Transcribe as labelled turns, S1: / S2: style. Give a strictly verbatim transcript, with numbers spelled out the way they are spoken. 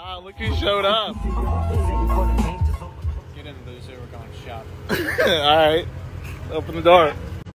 S1: Ah, look who showed up.
S2: Get in, loser. We're going shopping.
S1: All right. Open the door.